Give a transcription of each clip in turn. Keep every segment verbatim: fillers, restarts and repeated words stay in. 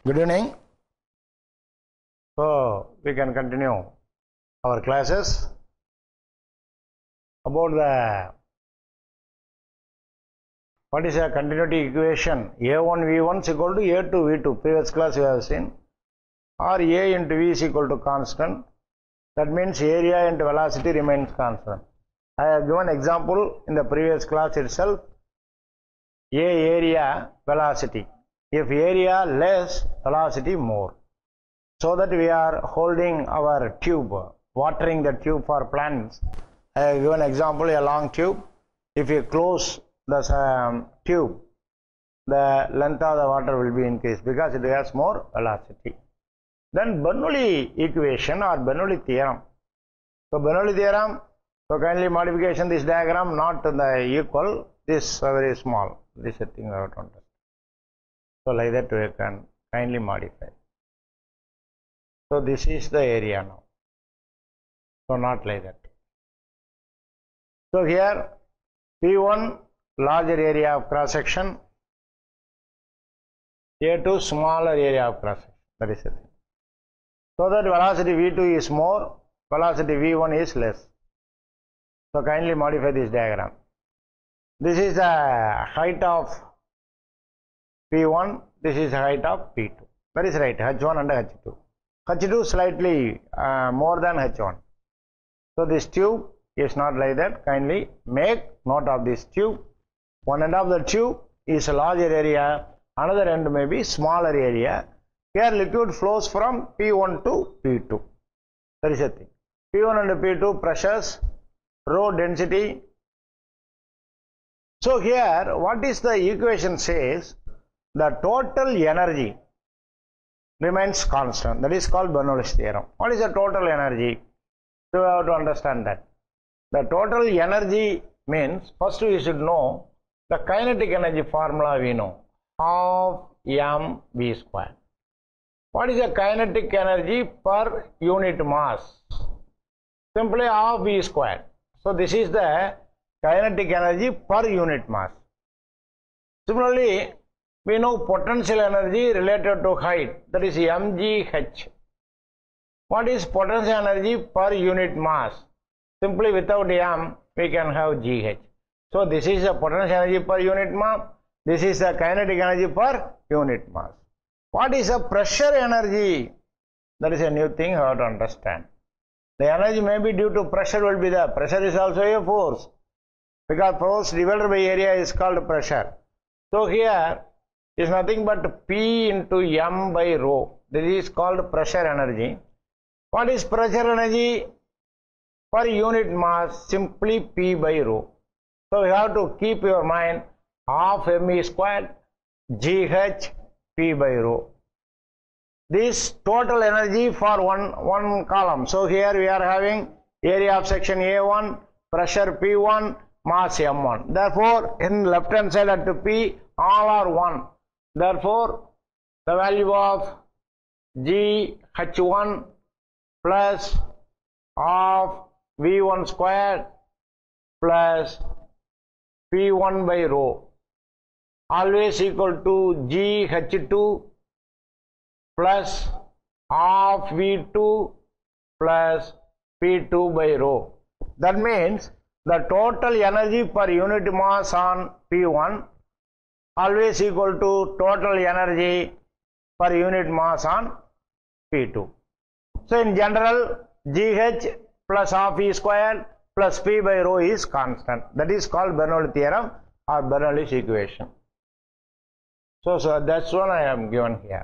Good evening. So we can continue our classes about the what is a continuity equation. A one V one is equal to A two V two. Previous class we have seen. Or A into V is equal to constant. That means area and velocity remains constant. I have given example in the previous class itself. A area, velocity. If area less, velocity more. So that we are holding our tube, watering the tube for plants. I have given example, a long tube. If you close the um, tube, the length of the water will be increased because it has more velocity. Then Bernoulli equation or Bernoulli theorem. So Bernoulli theorem, so kindly modification this diagram, not the equal, this uh, very small. This is a thing I have to understand. So like that we can kindly modify. So this is the area now. So not like that. So here P one larger area of cross section, A two smaller area of cross section. That is the thing. So that velocity V two is more, velocity V one is less. So kindly modify this diagram. This is the height of P one, this is the height of P two. That is right, H one and H two. H two slightly uh, more than H one. So this tube is not like that. Kindly make note of this tube. One end of the tube is a larger area, another end may be smaller area. Here liquid flows from P one to P two. That is the thing. P one and P two pressures, rho density. So here what is the equation says? The total energy remains constant. That is called Bernoulli's theorem. What is the total energy? So we have to understand that. The total energy means, first we should know the kinetic energy formula we know. Half m v square. What is the kinetic energy per unit mass? Simply half v square. So this is the kinetic energy per unit mass. Similarly, we know potential energy related to height, that is mgh. What is potential energy per unit mass? Simply without m we can have gh. So this is the potential energy per unit mass, this is the kinetic energy per unit mass. What is the pressure energy? That is a new thing you have to understand. The energy may be due to pressure will be there. Pressure is also a force, because force divided by area is called pressure. So here is nothing but P into m by rho. This is called pressure energy. What is pressure energy per unit mass? Simply P by rho. So you have to keep your mind half me squared gh P by rho. This total energy for one, one column. So here we are having area of section A one, pressure P one, mass m one. Therefore, in left hand side at P, all are one. Therefore, the value of G H one plus of V one squared plus P one by rho always equal to G H two plus half V two plus P two by rho. That means the total energy per unit mass on P one always equal to total energy per unit mass on P two. So in general, gh plus half V squared plus P by rho is constant. That is called Bernoulli theorem or Bernoulli's equation. So, so that's one I am given here.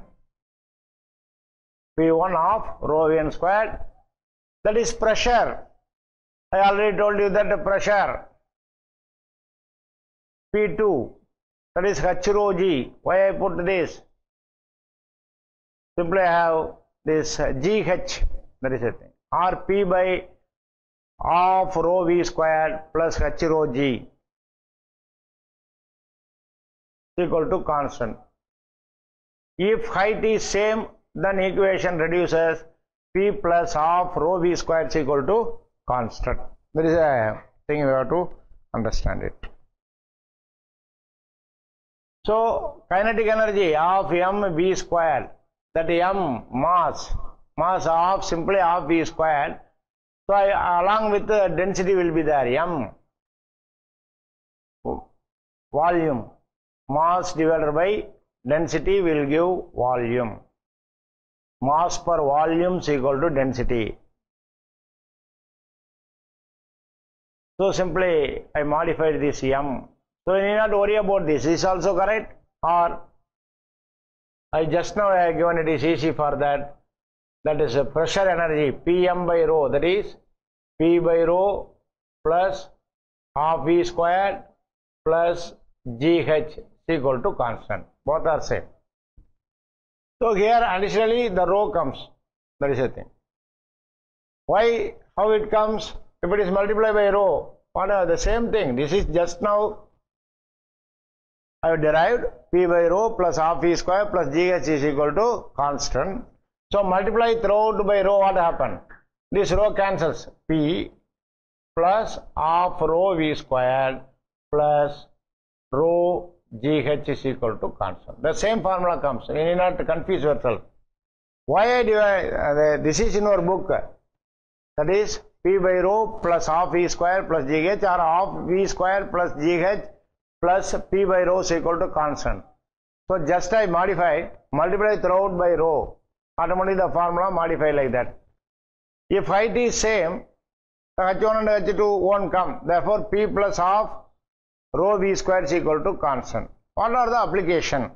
P one of rho V n squared, that is pressure. I already told you that the pressure P two, that is H rho G. Why I put this? Simply I have this G H, that is a thing, or P by half rho V squared plus H rho G equal to constant. If height is same, then equation reduces. P plus half rho V squared is equal to constant. There is a thing you have to understand it. So kinetic energy of m v squared that m mass, mass of simply of v squared. So I, along with the density will be there, m volume, mass divided by density will give volume. Mass per volume is equal to density. So simply I modified this m. So you need not worry about this. Is also correct, or I just now I have given it is easy for that. That is a pressure energy Pm by rho, that is P by rho plus half V squared plus G H is equal to constant. Both are same. So here additionally the rho comes. That is the thing. Why? How it comes? If it is multiplied by rho, what are the same thing? This is just now I have derived P by rho plus half V square plus G H is equal to constant. So multiply throughout by rho, what happened? This rho cancels. P plus half rho V squared plus rho G H is equal to constant. The same formula comes. You need not confuse yourself. Why I divide? Uh, this is in our book. That is P by rho plus half V square plus G H, or half V square plus G H plus P by rho is equal to constant. So just I modify, multiply throughout by rho. Automatically the formula modify like that. If height is same, the H one and H two won't come. Therefore P plus half rho V square is equal to constant. What are the application?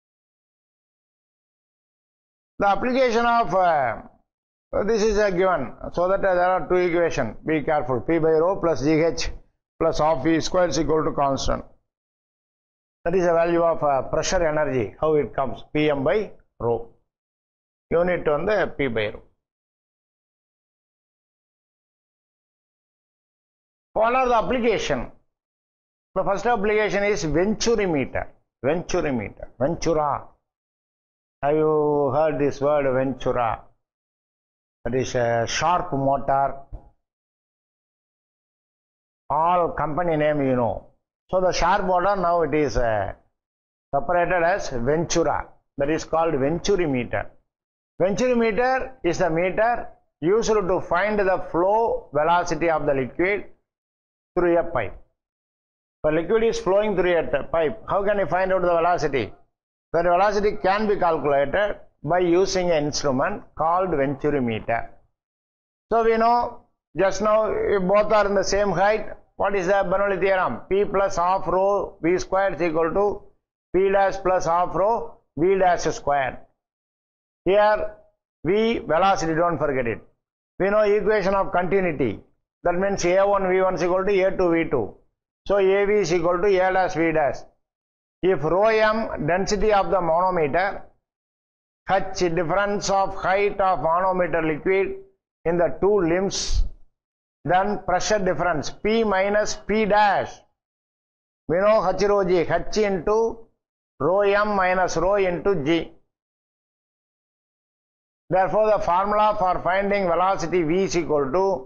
The application of uh, this is a given, so that uh, there are two equations. Be careful. P by rho plus G H plus half V square is equal to constant. That is the value of uh, pressure energy. How it comes? Pm by rho. Unit on the P by rho. What are the application? The first application is venturimeter. Venturimeter. Ventura. Have you heard this word Ventura? That is a sharp motor. All company name you know. So the sharp motor now it is uh, separated as Ventura. That is called venturimeter. Venturimeter is the meter used to find the flow velocity of the liquid through a pipe. The liquid is flowing through a pipe. How can you find out the velocity? The velocity can be calculated by using an instrument called venturimeter. So we know just now if both are in the same height, what is the Bernoulli theorem? P plus half rho V squared is equal to P dash plus half rho V dash squared. Here V velocity, don't forget it. We know equation of continuity. That means A one V one is equal to A two V two. So A V is equal to A dash V dash. If rho m density of the manometer, H difference of height of manometer liquid in the two limbs, then pressure difference P minus P dash. We know H rho G, H into rho m minus rho into G. Therefore the formula for finding velocity V is equal to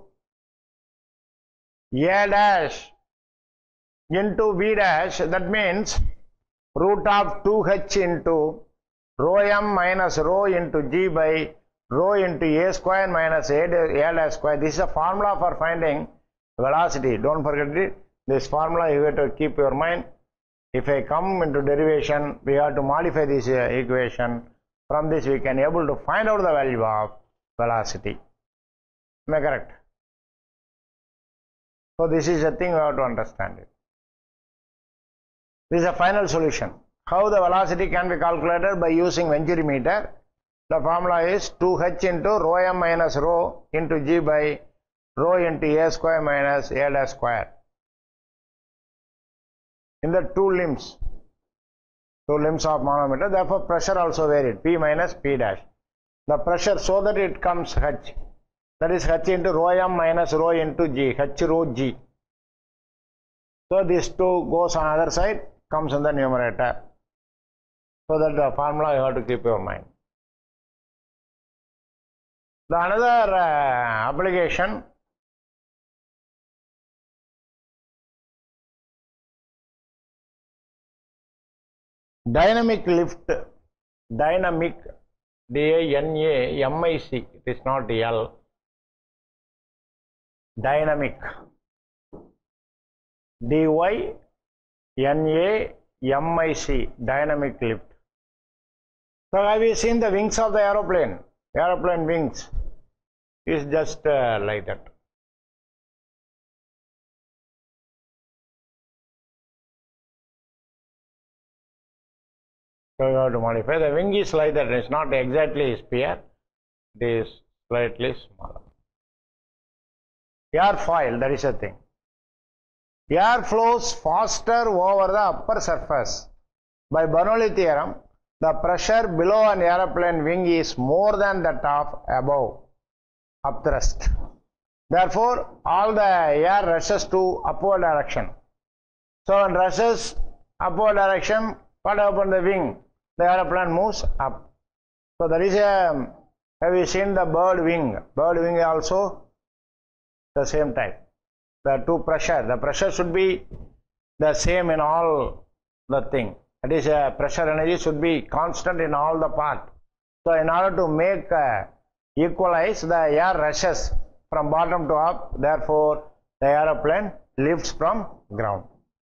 A dash into V dash. That means root of two H into rho m minus rho into G by rho into A square minus A, A dash square. This is a formula for finding velocity. Don't forget it. This formula you have to keep your mind. If I come into derivation, we have to modify this uh, equation. From this we can able to find out the value of velocity. Am I correct? So this is a thing we have to understand it. This is a final solution. How the velocity can be calculated by using venturimeter. The formula is two H into rho m minus rho into G by rho into A square minus A dash square. In the two limbs, two limbs of manometer, therefore pressure also varied, P minus P dash. The pressure, so that it comes H, that is H into rho m minus rho into G, H rho G. So this two goes on other side, comes in the numerator. So that the formula you have to keep your mind. The another uh, application, dynamic lift, dynamic D Y N A M I C, it is not L. Dynamic. D Y N A M I C, dynamic lift. So have you seen the wings of the aeroplane? Aeroplane wings is just uh, like that. So you have to modify. The wing is like that. It's not exactly a sphere. It is slightly smaller. Airfoil, that is a thing. Air flows faster over the upper surface. By Bernoulli theorem, the pressure below an aeroplane wing is more than that of above upthrust. Therefore, all the air rushes to upward direction. So when rushes upward direction, what happens the wing? The aeroplane moves up. So there is a, have you seen the bird wing? Bird wing also the same type. The two pressure, the pressure should be the same in all the thing. That is, uh, pressure energy should be constant in all the part. So in order to make uh, equalize, the air rushes from bottom to up. Therefore, the aeroplane lifts from ground.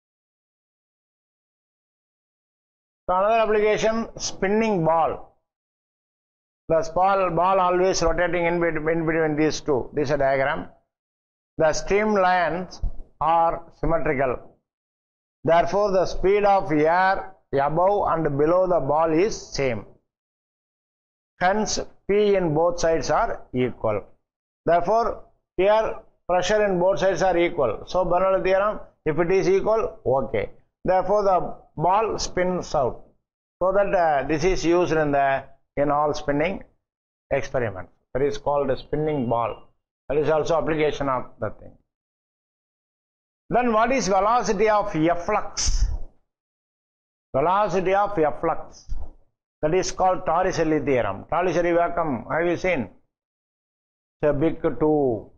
So another application, spinning ball. The ball, ball always rotating in between, in between these two. This is a diagram. The streamlines are symmetrical. Therefore, the speed of air above and below the ball is same. Hence, P in both sides are equal. Therefore, here pressure in both sides are equal. So, Bernoulli theorem, if it is equal, okay. Therefore, the ball spins out. So that uh, this is used in the in all spinning experiments. That is called a spinning ball. That is also application of the thing. Then what is velocity of efflux? Velocity of efflux. That is called Torricelli theorem. Torricelli vacuum, have you seen? It's a big two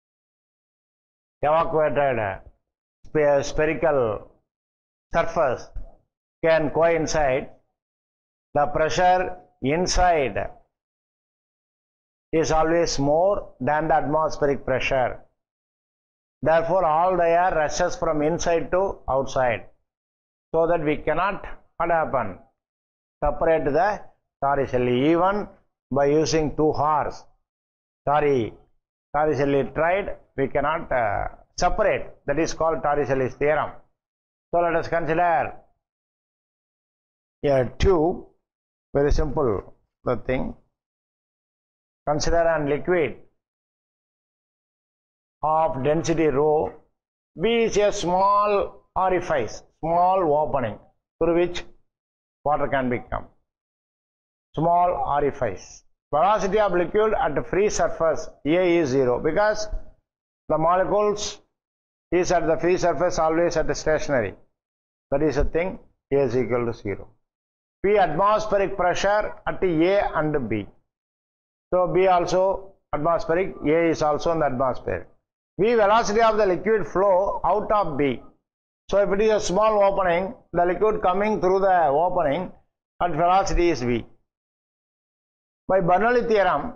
evacuated uh, spherical surface can coincide. The pressure inside is always more than the atmospheric pressure. Therefore, all the air rushes from inside to outside. So that we cannot, what happen? Separate the Torricelli even by using two R's. Sorry, Torricelli tried, we cannot uh, separate. That is called Torricelli's theorem. So let us consider a tube, very simple the thing. Consider an liquid of density rho. B is a small orifice, small opening through which water can become. Small orifice. Velocity of liquid at free surface A is zero because the molecules is at the free surface always at the stationary. That is a thing. A is equal to zero. P atmospheric pressure at A and B. So B also atmospheric, A is also in the atmosphere. V velocity of the liquid flow out of B. So if it is a small opening, the liquid coming through the opening at velocity is V. By Bernoulli theorem,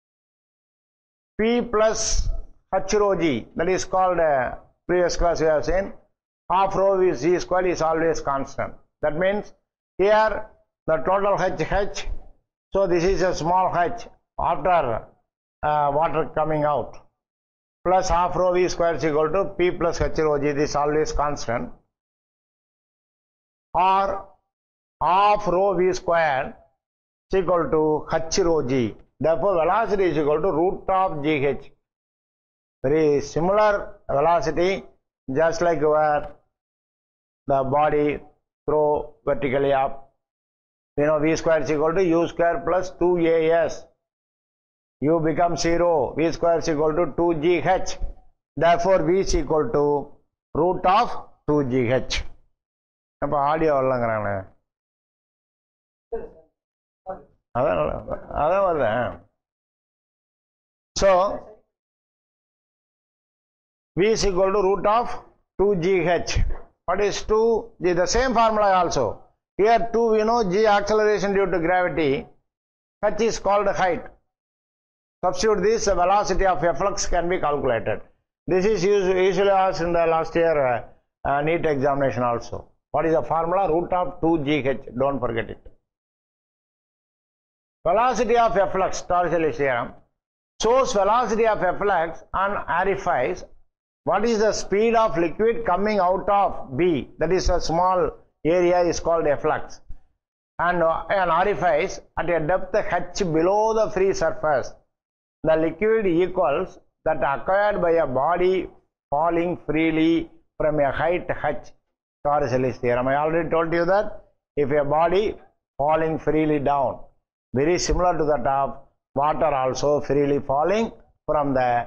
P plus H rho G, that is called uh, previous class we have seen, half rho is G squared is always constant. That means here the total H H, so this is a small h after uh, water coming out, plus half rho V square is equal to P plus H rho G, this is always constant, or half rho V square is equal to H rho G. Therefore, velocity is equal to root of G H. Very similar velocity, just like where the body throw vertically up. You know, V square is equal to U square plus two A S. U becomes zero. V square is equal to two G H. Therefore, V is equal to root of two G H. Now, audio varlangranga. So, V is equal to root of two G H. What is two? The same formula also. Here two, we know G acceleration due to gravity. h is called height. Substitute this, the velocity of efflux can be calculated. This is usually asked in the last year uh, uh, NEET examination also. What is the formula? Root of two G H. Don't forget it. Velocity of efflux, Torricelli's theorem, shows velocity of efflux on orifice. What is the speed of liquid coming out of B? That is a small area is called efflux. And uh, an orifice at a depth h below the free surface, the liquid equals that acquired by a body falling freely from a height h. Torricelli's theorem. I already told you that if a body falling freely down, very similar to that of water also freely falling from the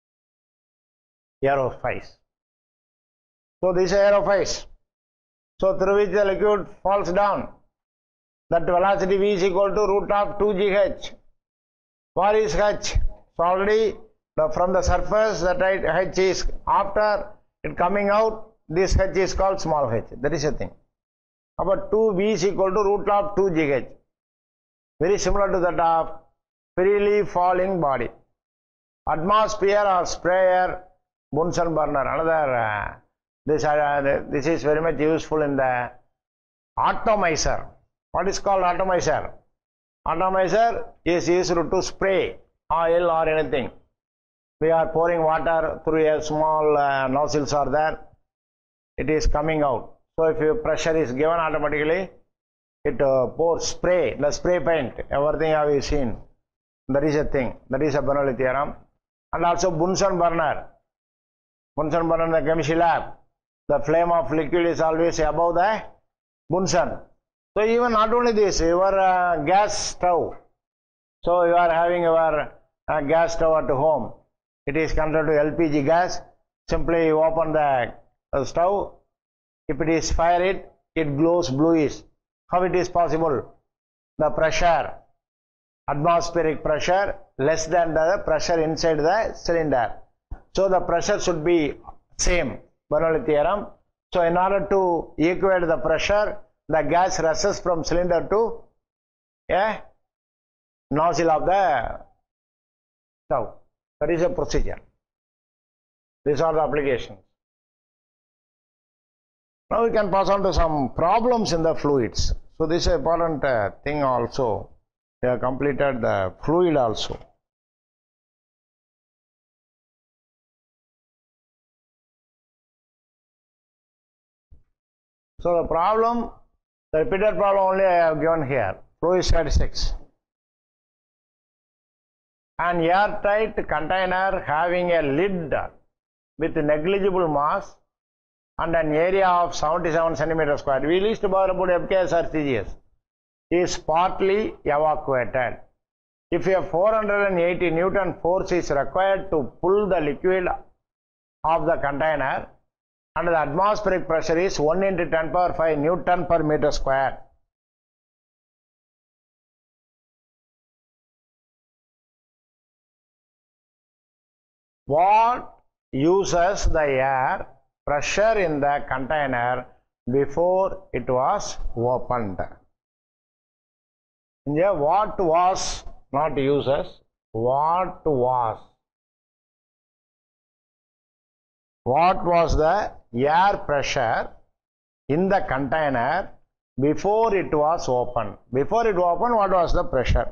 aerifice. So this is aerifice. So through which the liquid falls down. That velocity V is equal to root of two G H. Where is H? So already the, from the surface that H is, after it coming out, this H is called small h. That is a thing. About two V is equal to root of two G H. Very similar to that of freely falling body. Atmosphere or sprayer, Bunsen burner. Another uh, this uh, this is very much useful in the atomizer. What is called atomizer? Atomizer is used to spray oil or anything. We are pouring water through a small uh, nozzles are there. It is coming out. So if your pressure is given, automatically it uh, pours spray, the spray paint, everything have you seen. That is a thing. That is a Bernoulli theorem. And also Bunsen burner. Bunsen burner in the chemistry lab. The flame of liquid is always above the Bunsen. So even not only this, your uh, gas stove. So you are having your uh, gas stove at home. It is converted to L P G gas. Simply you open the uh, stove. If it is fire it, it glows bluish. How it is possible? The pressure, atmospheric pressure less than the pressure inside the cylinder. So the pressure should be same. Bernoulli theorem. So in order to equate the pressure, the gas rushes from cylinder to a nozzle of the stove. That is a procedure. These are the applications. Now we can pass on to some problems in the fluids. So this is an important uh, thing also. We have completed the fluid also. So the problem, the repeated problem only I have given here. Fluid statistics. An airtight container having a lid with negligible mass and an area of seventy-seven centimeters square. We least about F K S or C G S is partly evacuated. If a four hundred eighty Newton force is required to pull the liquid of the container, and the atmospheric pressure is one into ten power five Newton per meter square. What uses the air pressure in the container before it was opened? Yeah, what was, not uses, what was? What was the air pressure in the container before it was opened? Before it opened, what was the pressure?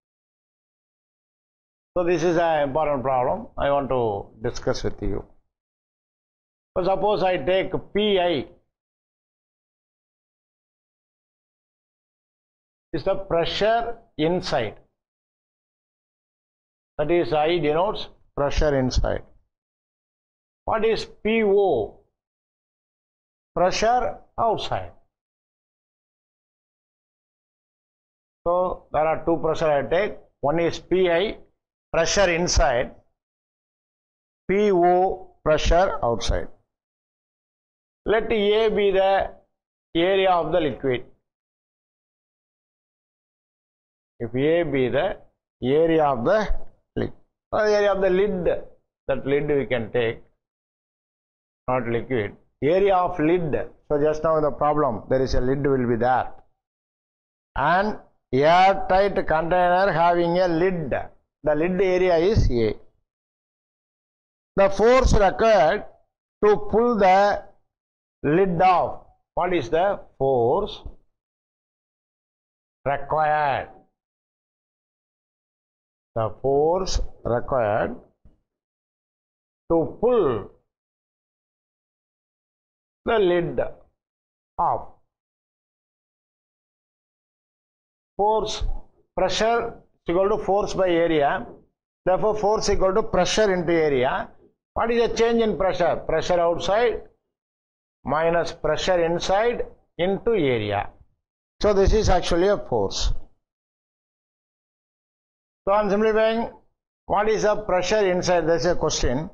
So this is an important problem I want to discuss with you. So suppose I take P I is the pressure inside. That is, I denotes pressure inside. What is P O? Pressure outside. So there are two pressure I take. One is P I, pressure inside. P O, pressure outside. Let A be the area of the liquid. If A be the area of the liquid, or area of the lid, that lid we can take, not liquid. Area of lid. So just now in the problem, there is a lid will be there. And airtight container having a lid. The lid area is A. The force required to pull the lid off. What is the force required? The force required to pull the lid off. Force, pressure is equal to force by area. Therefore, force is equal to pressure into area. What is the change in pressure? Pressure outside minus pressure inside into area. So, this is actually a force. So, I am simplifying. What is the pressure inside? There is a question.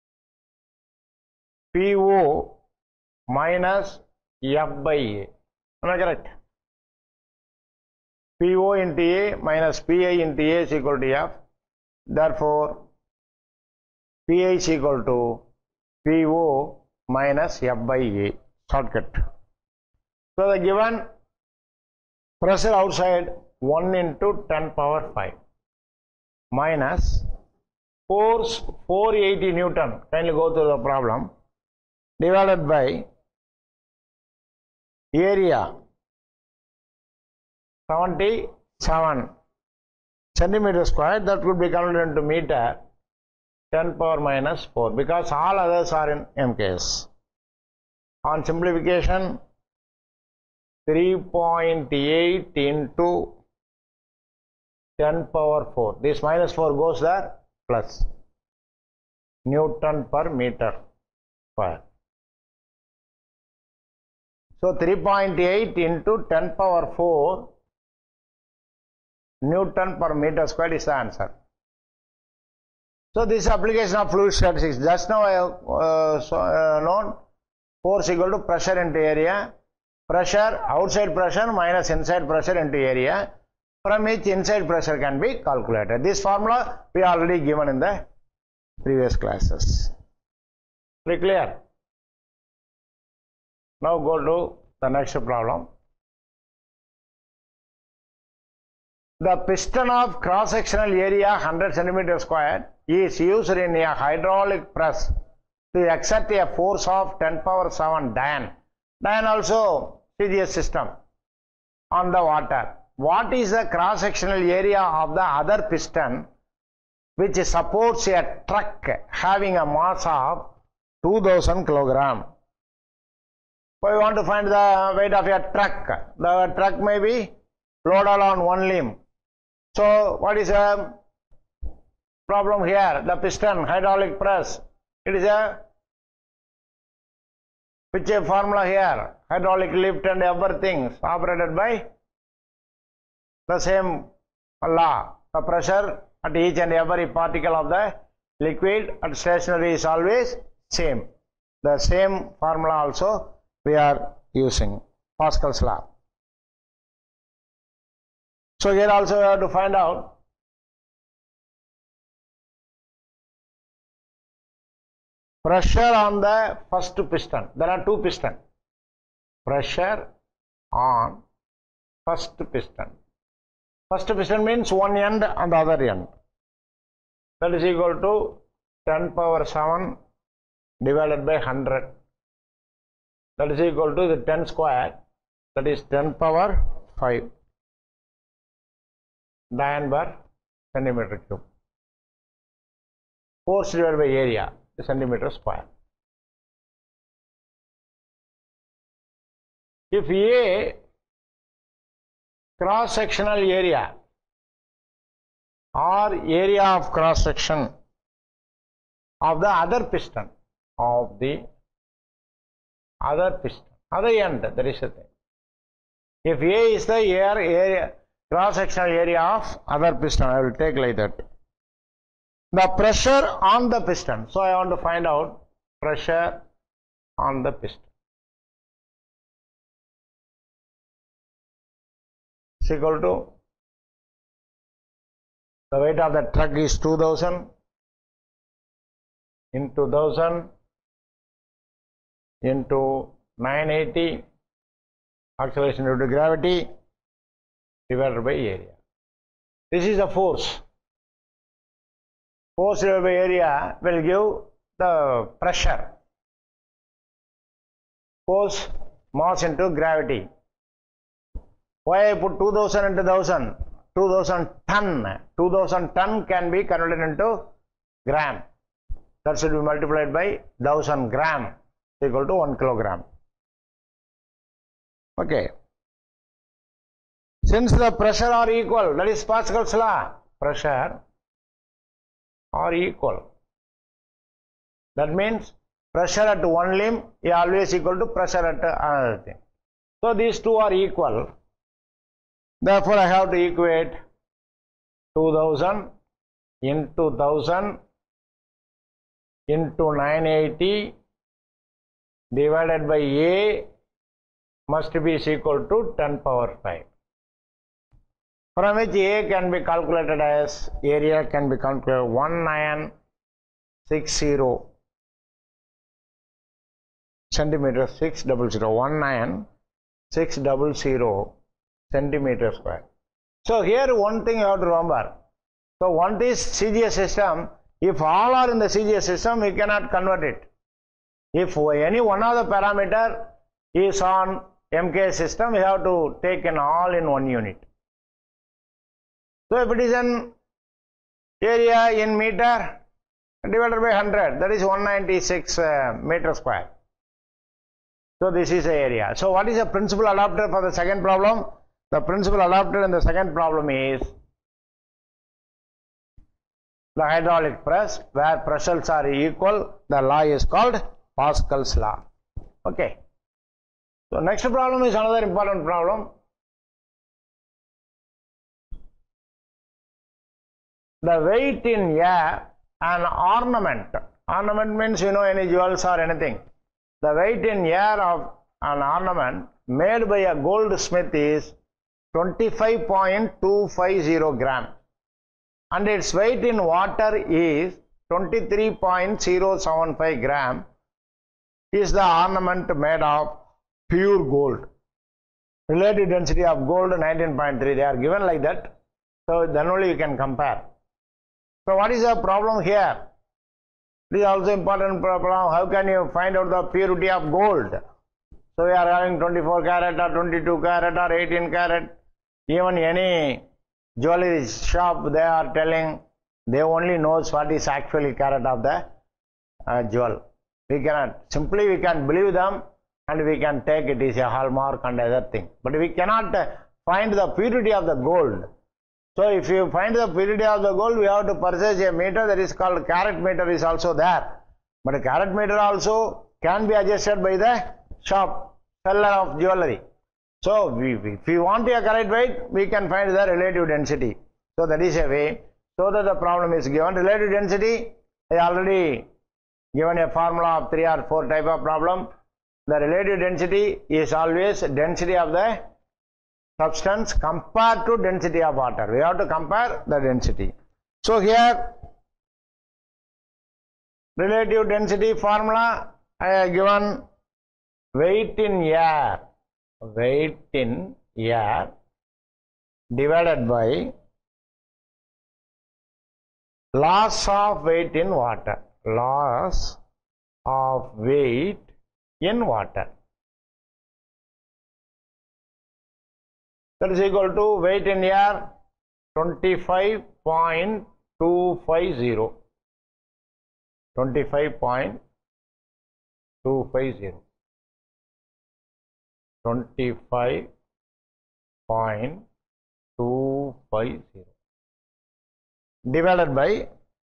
P O minus F by A. Am I correct? P O into A minus P I into A is equal to F. Therefore, P I is equal to P O minus F by A. Shortcut. So, the given pressure outside one into ten power five minus force four hundred eighty Newton. Kindly go through the problem. Divided by area seventy-seven centimeter square, that would be converted into meter, ten power minus four, because all others are in M K S. On simplification, three point eight into ten power four, this minus four goes there, plus Newton per meter square. So, three point eight into ten power four Newton per meter squared is the answer. So, this application of fluid statistics. Just now I have uh, so, uh, known force equal to pressure into area. Pressure, outside pressure minus inside pressure into area. From which inside pressure can be calculated. This formula we already given in the previous classes. Pretty clear? Now go to the next problem. The piston of cross-sectional area one hundred centimeter square is used in a hydraulic press to exert a force of ten power seven Dian. Dian also C G S system on the water. What is the cross-sectional area of the other piston which supports a truck having a mass of two thousand kilograms? So, we want to find the weight of a truck. The truck may be loaded on one limb. So, what is the problem here? The piston, hydraulic press. It is a, which a formula here? Hydraulic lift and everything operated by the same law. The pressure at each and every particle of the liquid at stationary is always same. The same formula also we are using, Pascal's law. So, here also we have to find out pressure on the first piston. There are two pistons. Pressure on first piston. First piston means one end and the other end. That is equal to ten power seven divided by one hundred. That is equal to the ten square. That is ten power five. Dian per centimeter cube. Force divided by area, centimeter square. If A cross sectional area or area of cross section of the other piston, of the other piston, other end, there is a thing. If A is the air area, cross sectional area of other piston, I will take like that. The pressure on the piston. So, I want to find out pressure on the piston. Is equal to the weight of the truck is two thousand into one thousand into nine eighty acceleration due to gravity divided by area. This is the force. Force divided by area will give the pressure. Force, mass into gravity. Why I put two thousand into one thousand? two thousand ton. two thousand ton can be converted into gram. That should be multiplied by one thousand gram equal to one kilogram. Okay. Since the pressure are equal, that is Pascal's law, pressure are equal. That means pressure at one limb is always equal to pressure at another thing. So these two are equal. Therefore, I have to equate two thousand into one thousand into nine eighty divided by A must be equal to ten power five. From which A can be calculated as, area can be calculated one nine six zero centimeter six zero zero one nine six zero zero centimeter square. So here one thing you have to remember. So one is C G S system. If all are in the C G S system, we cannot convert it. If any one of the parameter is on M K S system, we have to take in all in one unit. So if it is an area in meter divided by one hundred, that is one ninety-six uh, meter square. So this is the area. So what is the principle adopted for the second problem? The principle adopted in the second problem is the hydraulic press, where pressures are equal. The law is called Pascal's law. Okay. So next problem is another important problem. The weight in air, an ornament. Ornament means, you know, any jewels or anything. The weight in air of an ornament made by a goldsmith is twenty-five point two five zero gram, and its weight in water is twenty-three point zero seven five gram. Is the ornament made of pure gold? Relative density of gold nineteen point three. They are given like that. So then only you can compare. So what is the problem here? This is also important problem. How can you find out the purity of gold? So we are having twenty-four carat or twenty-two carat or eighteen carat. Even any jewelry shop, they are telling they only knows what is actually carat of the uh, jewel. We cannot, simply we can believe them and we can take it is a hallmark and other thing. But we cannot uh, find the purity of the gold. So if you find the purity of the gold, we have to purchase a meter that is called carat meter is also there. But a carat meter also can be adjusted by the shop seller of jewelry. So we, we, if we want a correct weight, we can find the relative density. So that is a way. So that the problem is given. Relative density, I already given a formula of three or four type of problem. The relative density is always density of the substance compared to density of water. We have to compare the density. So here relative density formula I have given weight in air, weight in air divided by loss of weight in water, loss of weight in water. That is equal to weight in air twenty-five point two five zero. twenty-five point two five zero. twenty-five point two five zero divided by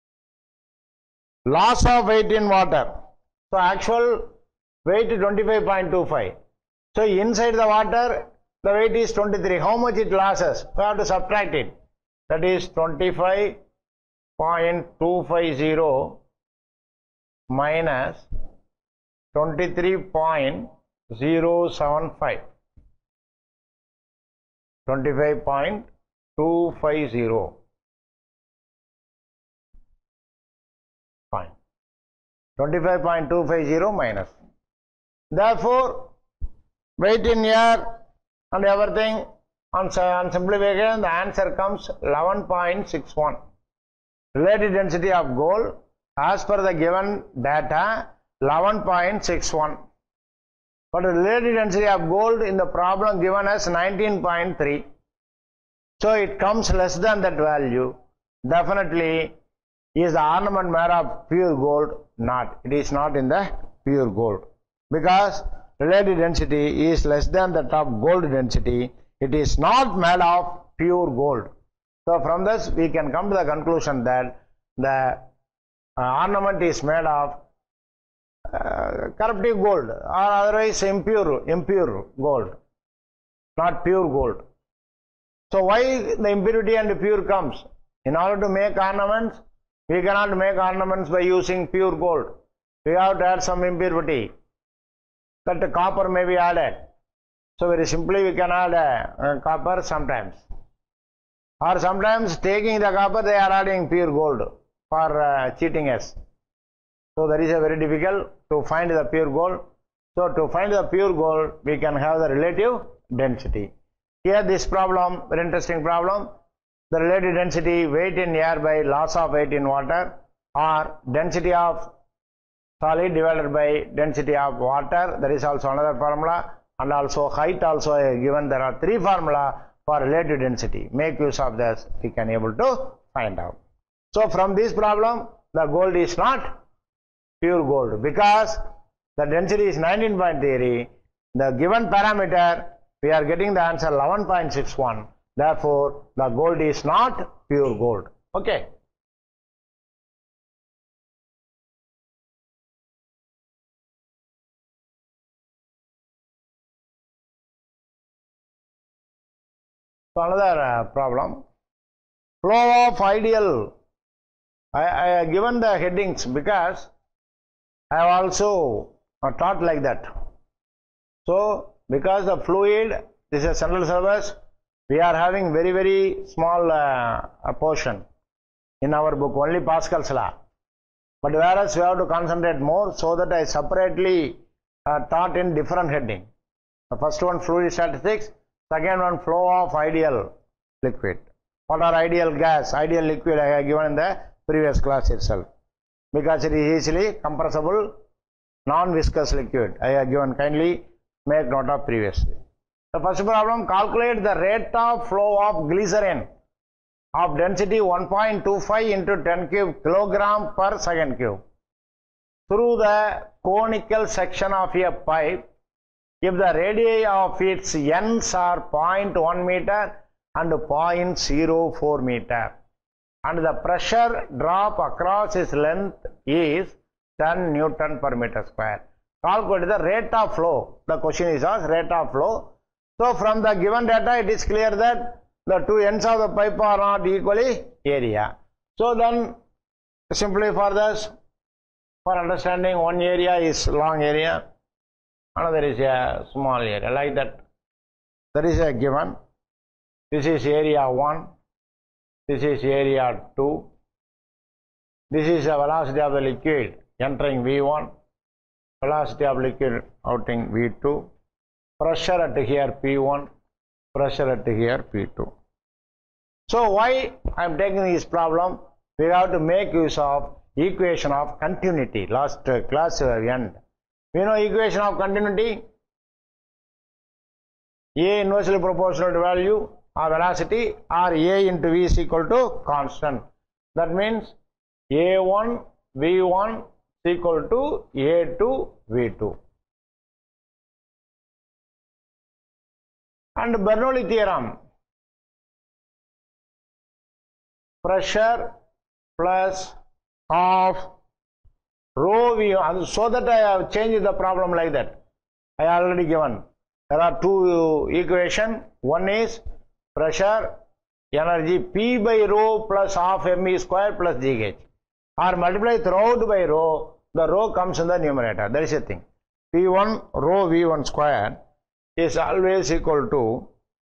loss of weight in water. So actual weight is twenty-five point two five. So inside the water the weight is twenty-three. How much it losses? We have to subtract it. That is twenty-five point two five zero minus twenty-three point zero seven five. twenty-five point two five zero. Fine. twenty-five point two five zero minus. Therefore, weight in air and everything On, on simplification, the answer comes eleven point six one. Relative density of gold as per the given data eleven point six one. But the relative density of gold in the problem given as nineteen point three. So it comes less than that value. Definitely is the ornament made of pure gold? Not. It is not in the pure gold. Because relative density is less than that of gold density. It is not made of pure gold. So from this we can come to the conclusion that the uh, ornament is made of uh, corruptive gold or otherwise impure, impure gold, not pure gold. So why the impurity and pure comes? In order to make ornaments, we cannot make ornaments by using pure gold. We have to add some impurity. That the copper may be added. So very simply we can add uh, uh, copper sometimes. Or sometimes taking the copper they are adding pure gold for uh, cheating us. So that is a very difficult to find the pure gold. So to find the pure gold we can have the relative density. Here this problem, very interesting problem. The relative density weight in air by loss of weight in water, or density of solid divided by density of water. There is also another formula, and also height also given. There are three formula for relative density. Make use of this, we can able to find out. So from this problem the gold is not pure gold because the density is nineteen point three. The given parameter we are getting the answer eleven point six one. Therefore the gold is not pure gold. Okay. So another uh, problem. Flow of ideal. I, I have given the headings because I have also uh, taught like that. So because the fluid, this is a central surface, we are having very very small uh, a portion in our book, only Pascal's law. But whereas we have to concentrate more, so that I separately uh, taught in different heading. The first one fluid statistics, second one flow of ideal liquid. What are ideal gas, ideal liquid I have given in the previous class itself. Because it is easily compressible, non-viscous liquid. I have given, kindly make note of previously. The first problem, calculate the rate of flow of glycerin of density one point two five into ten cube kilogram per second cube through the conical section of a pipe if the radii of its ends are zero point one meter and zero point zero four meter and the pressure drop across its length is ten newton per meter square. Calculate the rate of flow. The question is asked rate of flow. So from the given data it is clear that the two ends of the pipe are not equally area. So then simply for this, for understanding, one area is long area, another is a small area, like that. There is a given. This is area one, this is area two, this is the velocity of the liquid entering V one, velocity of liquid outing V two, pressure at here P one, pressure at here P two. So why I am taking this problem? We have to make use of equation of continuity. Last class end. We know equation of continuity. A inversely proportional to value or velocity, or A into V is equal to constant. That means A one V one is equal to A two V two. And Bernoulli theorem, pressure plus of rho V one, so that I have changed the problem like that. I already given. There are two equations. One is pressure energy P by rho plus half me square plus G H, or multiply throughout by rho, the rho comes in the numerator. That is a thing. P one rho V one square is always equal to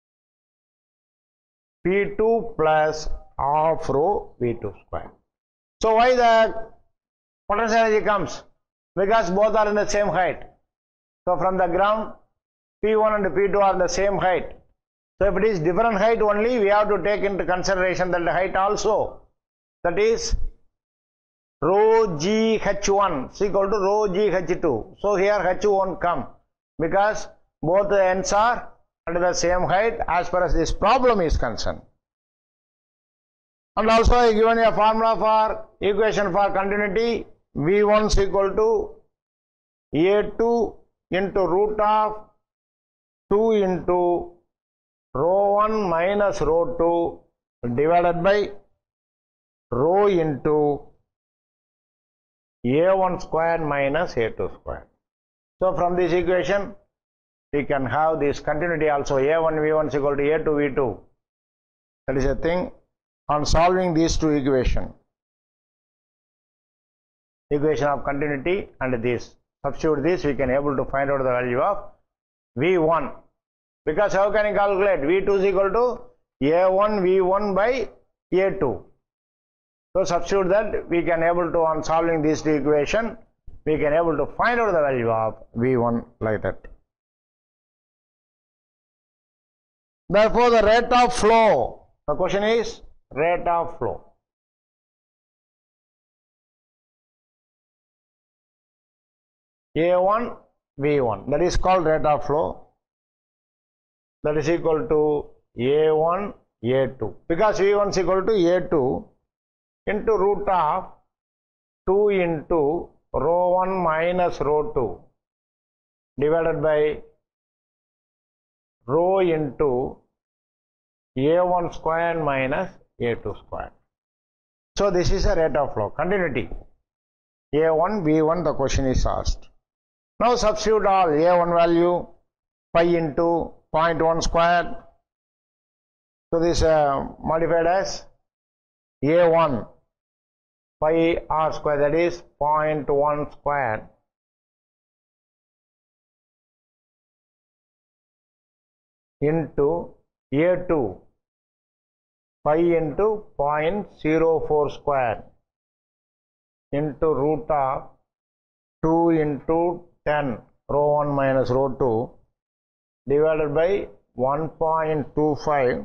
P two plus half rho V two square. So why the potential energy comes? Because both are in the same height. So from the ground, P one and P two are the same height. So if it is different height only, we have to take into consideration that the height also, that is rho g h one is equal to rho g h two. So here h won't come because both the ends are at the same height as far as this problem is concerned. And also I given a formula for equation for continuity. V one is equal to A two into root of two into rho one minus rho two divided by rho into A one squared minus A two squared. So from this equation we can have this continuity also. A one V one is equal to A two V two. That is a thing on solving these two equations. Equation of continuity and this. Substitute this, we can able to find out the value of V one. Because how can you calculate? V two is equal to A one V one by A two. So substitute that, we can able to, on solving this two equation, we can able to find out the value of V one like that. Therefore the rate of flow, the question is rate of flow. A one V one, that is called rate of flow, that is equal to A one A two, because V one is equal to A two into root of two into rho one minus rho two divided by rho into A one square minus A two square. So this is a rate of flow, continuity. A one V one, the question is asked. Now substitute all. A one value pi into zero point one squared. So this uh, modified as A one pi r square, that is zero point one squared into A two pi into zero point zero four squared into root of two into ten rho one minus rho two divided by one point two five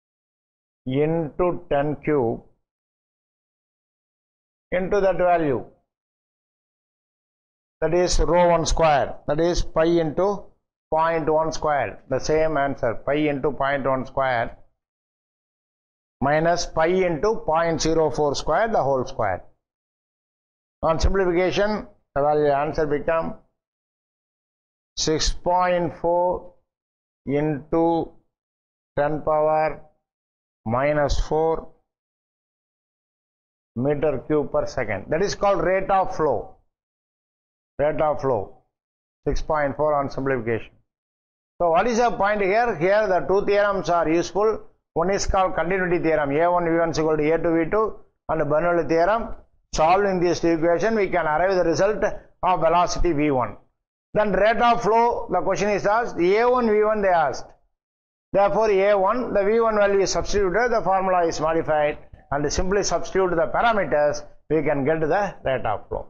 into ten cube into that value, that is rho one square, that is pi into zero point one square, the same answer, pi into zero point one square minus pi into zero point zero four square, the whole square. On simplification, the value answer become six point four into ten power minus four meter cube per second. That is called rate of flow. Rate of flow, six point four on simplification. So what is the point here? Here the two theorems are useful. One is called continuity theorem, A one V one is equal to A two V two, and Bernoulli theorem. Solving this equation, we can arrive the result of velocity V one. Then rate of flow, the question is asked, A one V one they asked. Therefore A one, the V one value is substituted, the formula is modified, and simply substitute the parameters, we can get the rate of flow.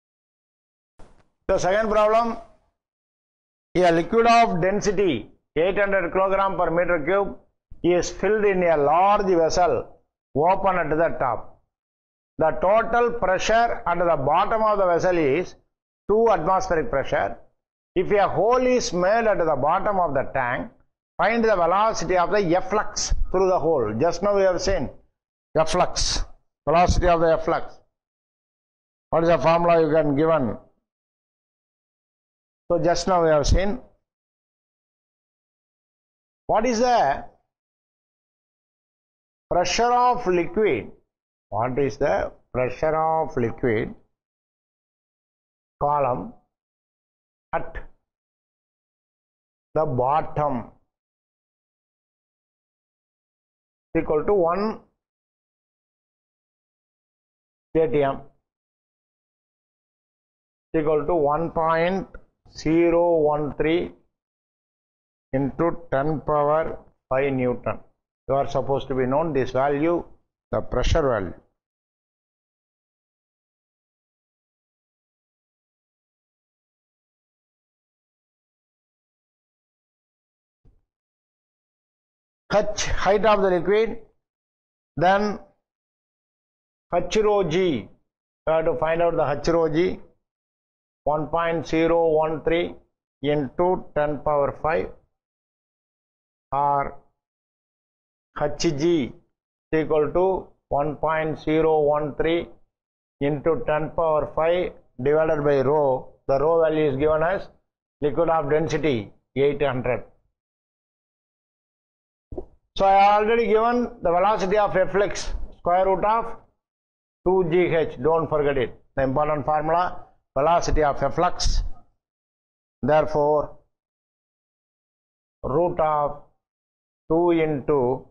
So second problem, a liquid of density eight hundred kilogram per meter cube is filled in a large vessel open at the top. The total pressure at the bottom of the vessel is two atmospheric pressure. If a hole is made at the bottom of the tank, find the velocity of the efflux through the hole. Just now we have seen efflux, velocity of the efflux. What is the formula you can given? So just now we have seen. What is the pressure of liquid? What is the pressure of liquid column at the bottom? Equal to one atm equal to one point zero one three into ten power five Newton. You are supposed to be known this value, the pressure value. H, height of the liquid, then H rho g, we have to find out the H rho g, one point zero one three into ten power five, or Hg is equal to one point zero one three into ten power five divided by rho. The rho value is given as liquid of density eight hundred. So I have already given the velocity of a flux, square root of two G H. Don't forget it. The important formula, velocity of a flux. Therefore, root of two into,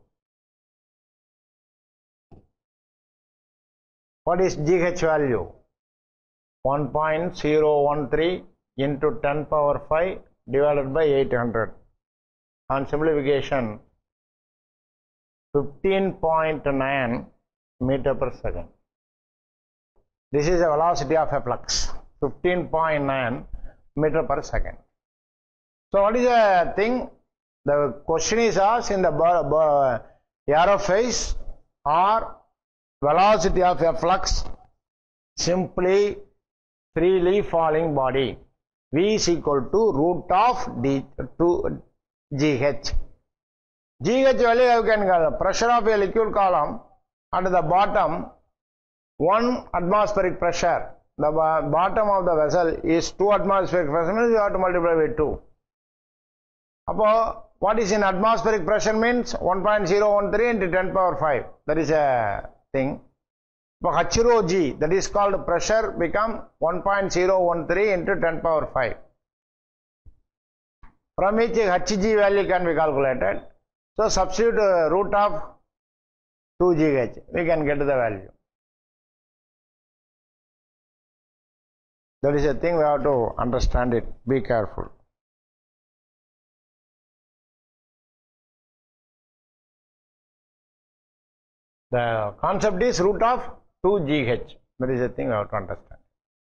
what is G H value? one point zero one three into ten power five divided by eight hundred. On simplification, fifteen point nine meter per second. This is the velocity of a flux, fifteen point nine meter per second. So what is the thing? The question is asked in the aerophase or velocity of a flux, simply freely falling body. V is equal to root of d to G H. G H value you can get the pressure of a liquid column at the bottom, one atmospheric pressure. The bottom of the vessel is two atmospheric pressure, means you have to multiply by two. Appo, what is in atmospheric pressure means one point zero one three into ten power five. That is a thing. H rho g, that is called pressure, become one point zero one three into ten power five. From which Hg value can be calculated. So substitute uh, root of two G H, we can get the value. That is a thing we have to understand it. Be careful. The concept is root of two G H. That is a thing we have to understand.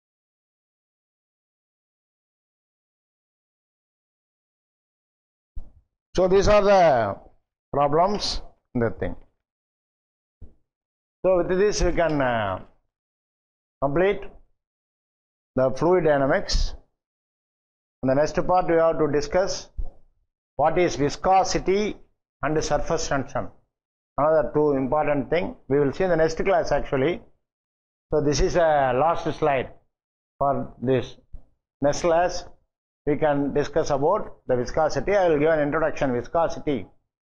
So these are the problems in the thing. So with this we can uh, complete the fluid dynamics. In the next part we have to discuss what is viscosity and surface tension. Another two important thing we will see in the next class actually. So this is a last slide for this. Next class we can discuss about the viscosity. I will give an introduction. Viscosity.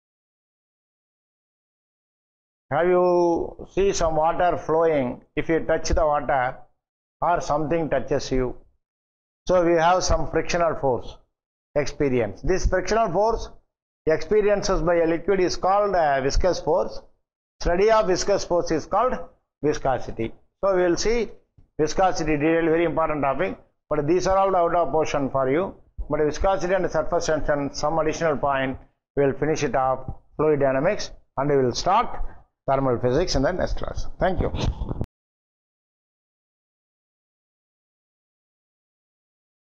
Have you see some water flowing? If you touch the water or something touches you, so we have some frictional force experience. This frictional force experiences by a liquid is called uh, viscous force. Study of viscous force is called viscosity. So we will see viscosity detail, very important topic, but these are all out of portion for you. But viscosity and surface tension, some additional point, we will finish it off, fluid dynamics, and we will start thermal physics in the next class. Thank you.